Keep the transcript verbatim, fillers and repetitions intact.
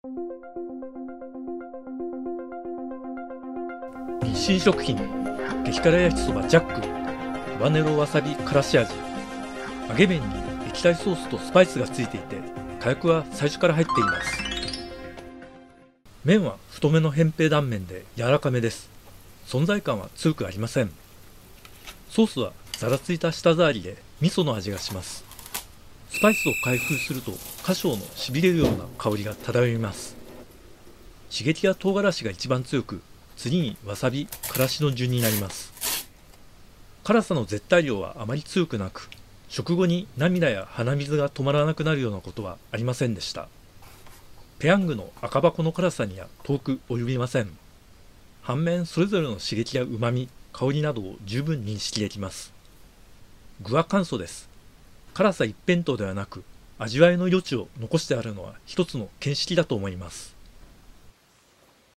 日清食品激辛焼きそばジャックハバネロわさびからし味。揚げ麺に液体ソースとスパイスがついていて、火薬は最初から入っています。麺は太めの扁平断面で柔らかめです。存在感は強くありません。ソースはざらついた舌触りで味噌の味がします。スパイスを開封すると花椒のしびれるような香りが漂います。刺激や唐辛子が一番強く、次にわさび、からしの順になります。辛さの絶対量はあまり強くなく、食後に涙や鼻水が止まらなくなるようなことはありませんでした。ペヤングの赤箱の辛さには遠く及びません。反面それぞれの刺激やうまみ、香りなどを十分認識できます。具は簡素です。辛さ一辺倒ではなく、味わいの余地を残してあるのは一つの見識だと思います。